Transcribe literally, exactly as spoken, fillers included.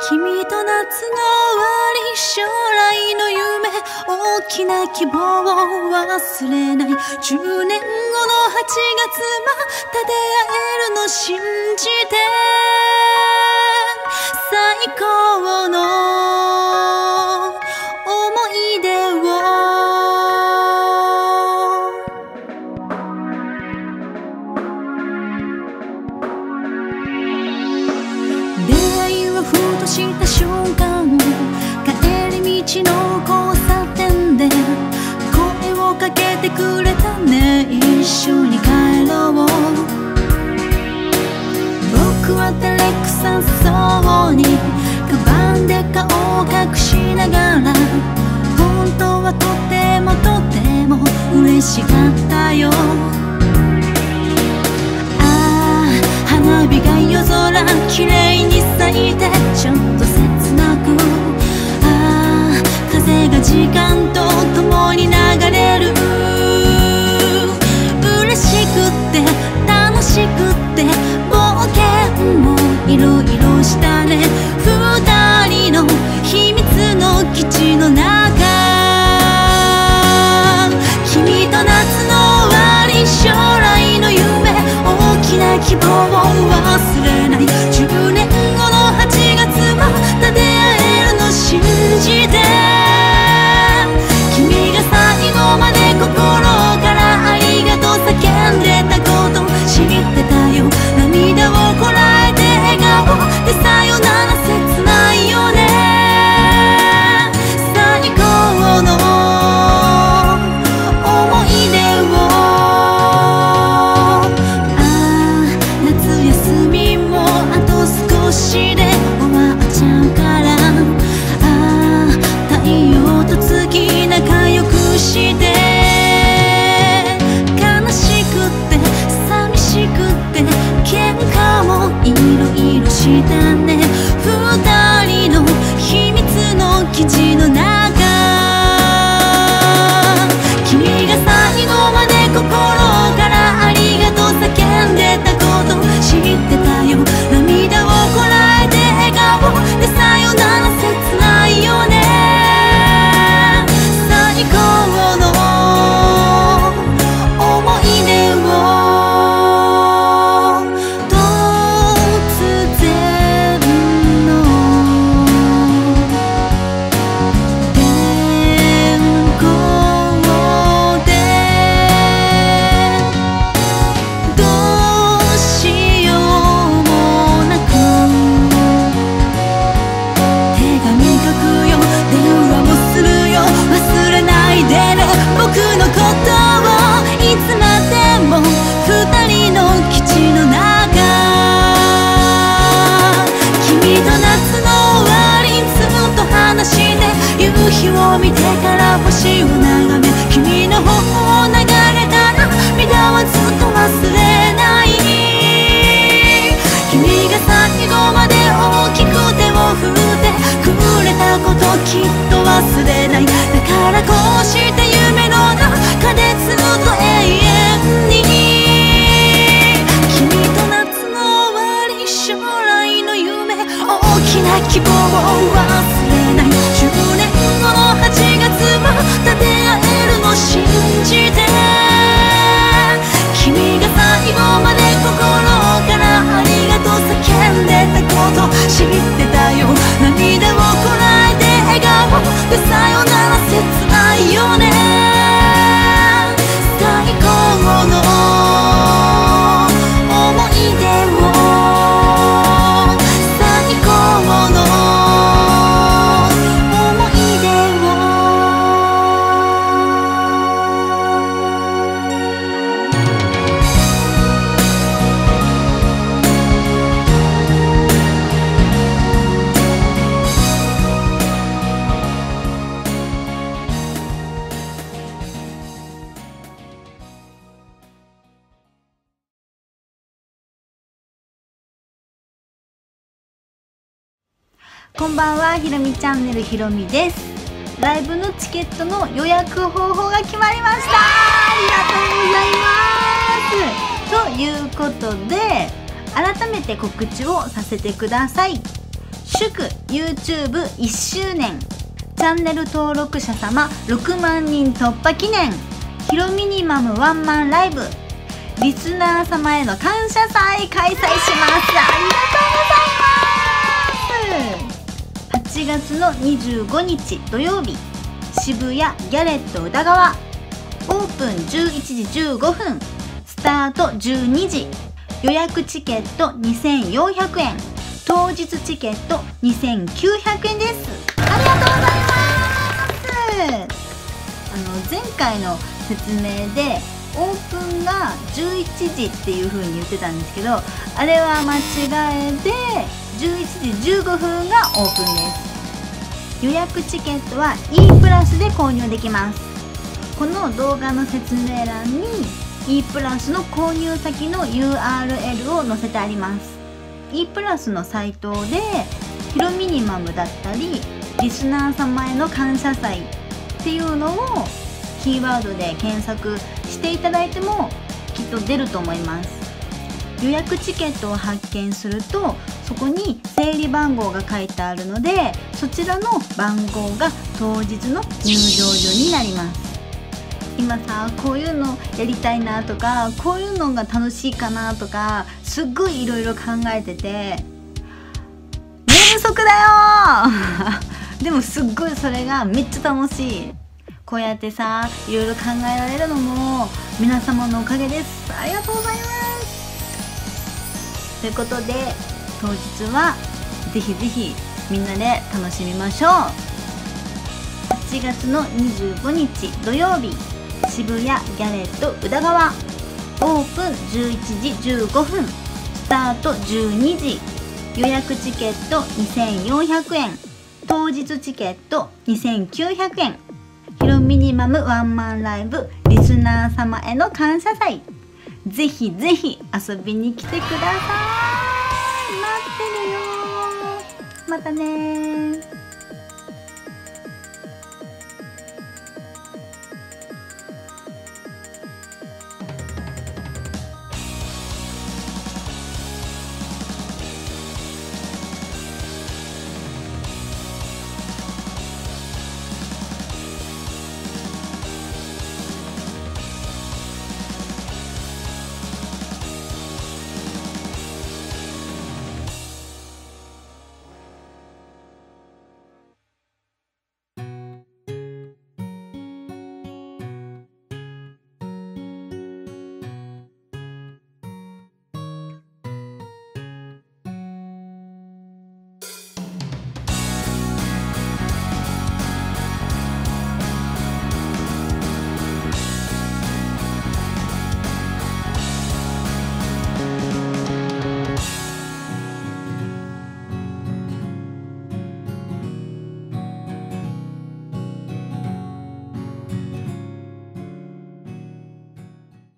君と夏の終わり、将来の夢、大きな希望を忘れない。じゅうねんごのはちがつ、また出会えるの信じて、最高の思い出を。出会いをふとした瞬間、帰り道の交差点で声をかけてくれたね。一緒に帰ろう。僕は照れくさそうにカバンで顔を隠しながら、本当はとてもとても嬉しかったよ。花火が夜空きれいに咲いて、ちょっと切なく、ああ風が時間と共に流れる。嬉しくって楽しくって冒険もいろいろしたね。二人の秘密の基地の中、君と夏の終わり、将来の夢、大きな希望を忘れない。じゅうねんごのはちがつ、また出会えるの信じて、君が最後まで心からありがとう叫んでたこと知ってたよ。涙をこらえて笑顔でさよなら、切ないよね。最高の思い出を。仲良くして、悲しくって寂しくって喧嘩もいろいろしたね。二人の秘密の基地の中、君が最後まで心からありがとう叫んでたこと知ってたよ。涙をこらえて笑顔でさよなら、切ないよね。最高の思い出を。突然の天候でどうしようもなく手紙書くよ、電話もするよ。忘れないでね、僕のことを。いつまでも二人の基地の中、君と夏の終わり、ずっと話して、夕日を見てから星を眺め、君の頬を流れた涙はずっと忘れない。君が最後まで大きく手を振ってくれたこと、きっと忘れない。だからこうして夢の中でずっと永遠に、君と夏の終わり、将来の夢、大きな希望を忘れない。じゅうねんごのはちがつ、また出会えるの信じて、君が最後まで心からありがとう叫んでたこと知ってたよ。涙をこらえて笑顔でさよなら、切ないよね。最高の思い出を。最高の思い出を。こんばんは、ひろみチャンネルひろみです。ライブのチケットの予約方法が決まりました。ありがとうございます。ということで改めて告知をさせてください。就祝 ユーチューブいっしゅうねん、チャンネル登録者様ろくまんにん突破記念、ヒロミニマムワンマンライブ、リスナー様への感謝祭開催します。ありがとうございます。はちがつのにじゅうごにち土曜日、渋谷ギャレット宇田川、オープンじゅういちじじゅうごふん、スタートじゅうにじ、予約チケットにせんよんひゃくえん、当日チケットにせんきゅうひゃくえんです。ありがとうございます。あの前回の説明でオープンがじゅういちじっていう風に言ってたんですけど、あれは間違えでじゅういちじじゅうごふんがオープンです。予約チケットは E プラスで購入できます。この動画の説明欄に E プラスの購入先の ユーアールエル を載せてあります。 E プラスのサイトでヒロミニマムだったりリスナー様への感謝祭っていうのをキーワードで検索していただいてもきっと出ると思います。予約チケットを発見するとそこに整理番号が書いてあるので、そちらの番号が当日の入場所になります。今さ、こういうのやりたいなとか、こういうのが楽しいかなとか、すっごいいろいろ考えてて寝不足だよでもすっごいそれがめっちゃ楽しい。こうやってさ、いろいろ考えられるのも皆様のおかげです。ありがとうございます。ということで当日はぜひぜひみんなで楽しみましょう。はちがつのにじゅうごにち土曜日、渋谷ギャレット宇田川、オープンじゅういちじじゅうごふん、スタートじゅうにじ、予約チケットにせんよんひゃくえん、当日チケットにせんきゅうひゃくえん、ヒロミニマムワンマンライブ、リスナー様への感謝祭、ぜひぜひ遊びに来てください。待ってるよ。またね。